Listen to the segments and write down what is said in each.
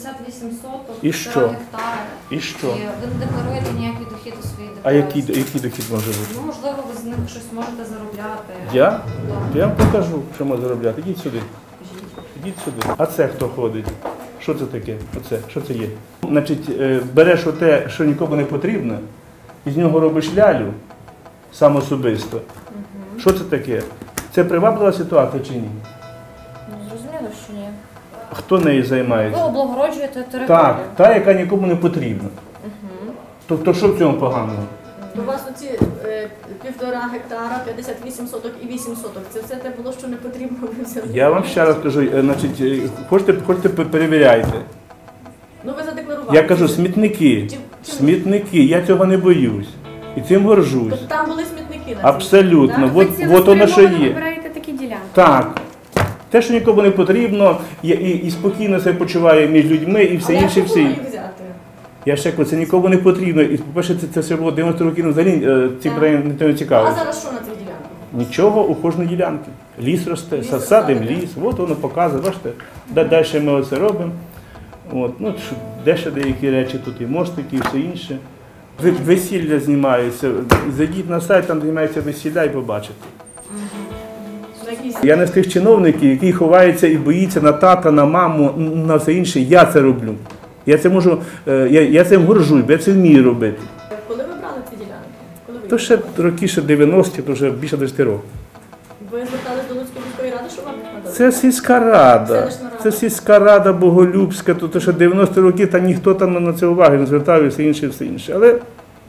58 соток, І 4 що? гектари. І що? І ви не декларуєте ніякий дохід у своїй А декларації. який дохід може бути? Ну, можливо, ви з них щось можете заробляти. Я? Так. Я вам покажу, що можна заробляти. Ідіть сюди. Кажіть. Ідіть сюди. А це хто ходить? Що це таке? Оце? Що це є? Значить, береш оте, що нікому не потрібно, і з нього робиш лялю сам особисто. Що це таке? Це приваблива ситуація чи ні? Ну, зрозуміло, що ні. Хто нею Ви займається? облагороджуєте територію. Так, та, яка нікому не потрібна. Тобто, що в цьому поганого? У вас оці 1,5 гектара, 58 соток і 8 соток. Це все те було, що не потрібно ви взяли. Я вам ще раз кажу, значить, хочете перевіряйте. Ну ви задекларували. Я кажу, смітники. Смітники, я цього не боюсь. І цим горжусь. Тобто там були смітники на цій? Абсолютно. Так? От воно що є. вибираєте такі ділянки. Так. Те, що нікому не потрібно, і спокійно себе почуває між людьми, і все Але інше, як все було інше. їх взяти? Я ще кажу, це нікому не потрібно. І, по-перше, це все було 90 років, взагалі ці питання ніхто не А цікавить. зараз що на цій ділянці? Нічого у кожної ділянки. Ліс росте, Ліс садимо росте, ліс, от воно показує, бачите, далі ми оце робимо. От, ну, де ще деякі речі, тут і мостики, і все інше. Весілля знімаються, зайдіть на сайт, там знімається весілля і побачите. На якійсь... Я не з тих чиновників, які ховаються і боїться на тата, на маму, на все інше. Я це роблю. Я це можу, я цим горжусь, бо я це вмію робити. Коли ви брали ці ділянки? Коли ви То ще роки ще 90-ті, то вже більше 10 років. Ви звертались до Луцької міської ради, що вам їх надали? Це сільська рада. Селищна рада. Це сільська рада Боголюбська, то ще 90 років, та ніхто там на це уваги не звертав і все інше, і все інше. Але,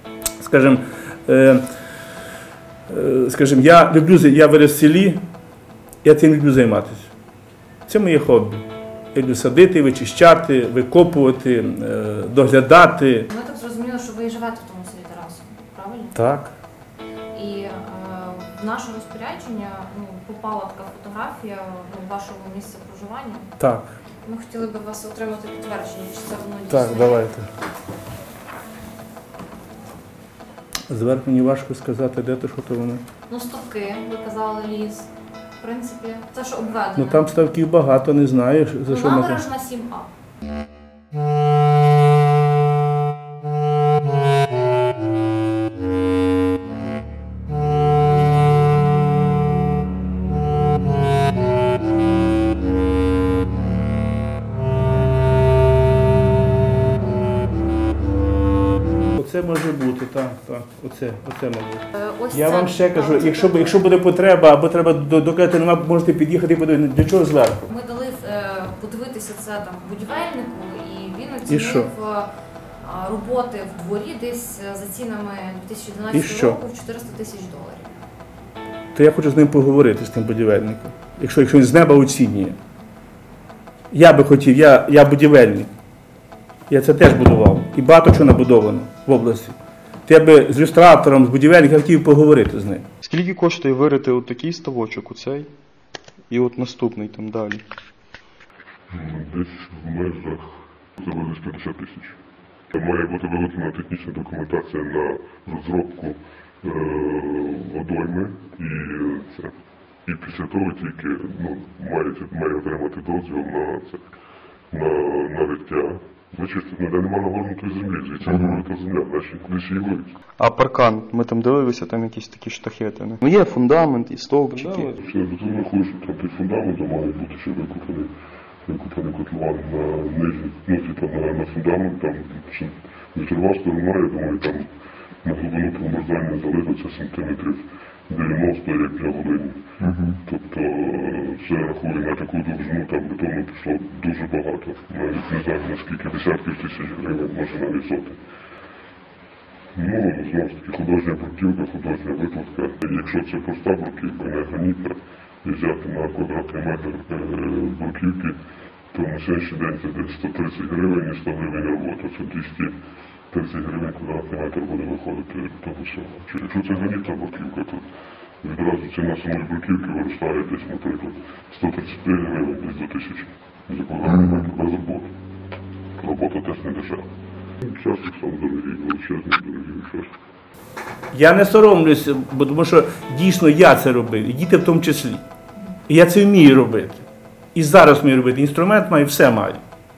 скажімо, я виріс в селі, я цим люблю займатися. Це моє хобі. Я люблю садити, вичищати, викопувати, доглядати. Ми так зрозуміли, що ви і живете в тому селі Тарасу, правильно? Так. І в наше розпорядження попала така фотографія вашого місця проживання. Так. Ми хотіли б вас отримати підтвердження, чи це воно дійсно. Так, давайте. Зверху мені важко сказати, де то, що то воно. Ну, ставки, ви казали, ліс. В принципі, це ж обведено. Ну там ставків багато, не знаю, за що ми. Набережна 7А. Оце може бути, так. Оце мабуть. Ось Я це, вам ще так, кажу, це якщо буде потреба, або треба доказати, нема, можете під'їхати і подивитися. Для чого зверху? Ми дали подивитися це там будівельнику, і він І що? оцінив роботи в дворі десь за цінами І 2012 що? року в $400 000. То я хочу з ним поговорити, з тим будівельником. Якщо він з неба оцінює. Я би хотів, я будівельник. Я це теж будував. І багато чого набудовано в області. То я би з люстратором, з будівельником хотів поговорити з ним. Скільки коштує вирити от такий ставочок, оцей, і от наступний там далі? Десь в межах це десь 50 тисяч. Має бути виготовлена технічна документація на розробку водойми і після того тільки має отримати дозвіл на риття. Вичистити, де немає нагорнутої землі, звідси нагорнута земля, наші кудись її вивезти. А паркан, ми там дивилися, там якісь такі штахетини. Ну є фундамент і стовпчики. Все, я рахую, що там під фундаментом має бути ще викопаний котлован на нижній, на фундамент, там вітрова сторона, я думаю, там на глибину промерзання залишиться сантиметрів 90, як для Волині. Тобто, це рахує на таку довжину, там бетону пішло дуже багато. Навіть не знаю, наскільки десятків тисяч гривень, може навіть сотень. Ну, знову ж таки, художня бруківка, художня викладка. Якщо це проста бруківка, не гранітна, і взяти на квадратний метр бруківки, то на сьогоднішній день це десь 130 гривень і 100 гривень робота. Це 230 гривень квадратний метр буде виходити того всього. Якщо це гранітна бруківка, то відразу ціна самої бруківки виростає десь, наприклад, 135 гривень, десь до 1000 за квадратний метр без роботи. Робота теж не дешева. Час так само дорогий, величезний дорогий час. Я не соромлюся, бо тому що дійсно я це робив, і діти в тому числі. І я це вмію робити. І зараз вмію робити. Інструмент маю, все маю. Ви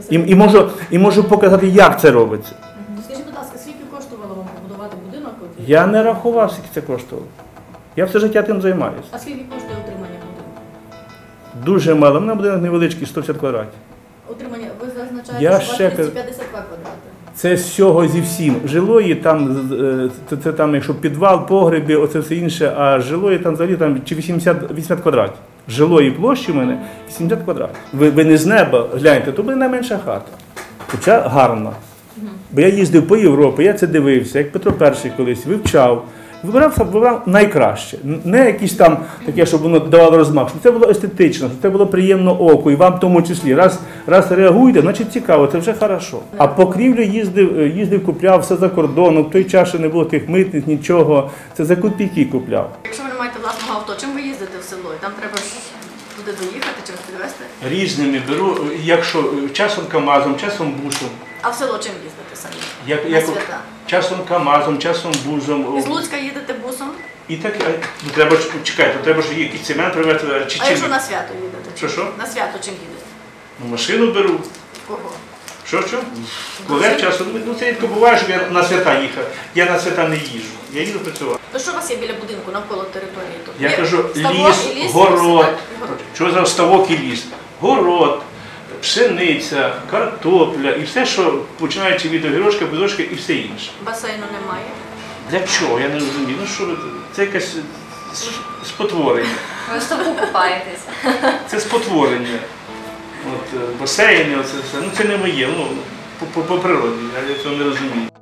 І можу показати, як це робиться. Скажіть, будь ласка, скільки коштувало вам побудувати будинок? Я не рахував, скільки це коштувало. Я все життя тим займаюся. А скільки коштує утримання будинку? Дуже мало. У мене будинок невеличкий, 150 квадратів. Утримання, ви Я зазначаєте, що ще у вас 252 квадрати. Це з всього зі всім. Жилої там, це там, якщо підвал, погреби, оце все інше, а жилої там взагалі там чи 80 квадратів. Жилої площі в мене 80 квадратів. Ви не з неба гляньте, то буде найменша хата. Хоча гарна. Бо я їздив по Європі, я це дивився, як Петро І колись вивчав. Вибирав найкраще. Не якісь там таке, щоб воно давало розмах. Щоб це було естетично, щоб це було приємно оку, і вам в тому числі. Раз реагуєте, значить цікаво, це вже хорошо. А по крівлю їздив, купляв все за кордоном. В той час ще не було тих митниць, нічого. Це за копійки купляв. Якщо ви не маєте власного авто, чим ви їздите в село? Там треба ж туди доїхати, чимось підвезти? Різними беру, якщо часом КАМАЗом, часом бусом. А в село чим їздите самі? Як На свята? часом КАМАЗом, часом бузом. Із Луцька їдете бусом? І так, треба ж, чекайте, треба ж якийсь цемент привезти. А якщо на свято їдете? Що? На свято чим їдете? Машину беру. Кого? Що? Колег часом, це рідко буває, щоб я на свята їхав. Я на свята не їжджу, я їду працювати. То що у вас є біля будинку, навколо території? Тут? Я Є кажу, ставок і ліс, і город. все, так? Що за ставок і ліс? Город, пшениця, картопля і все, що починаючи від огірочка, бузочка і все інше. Басейну немає. Для чого? Я не розумію. Ну що ви, це якесь спотворення. Ви в ставку купаєтесь. Це спотворення. Басейни, оце все. Ну це не моє, по природі, я цього не розумію.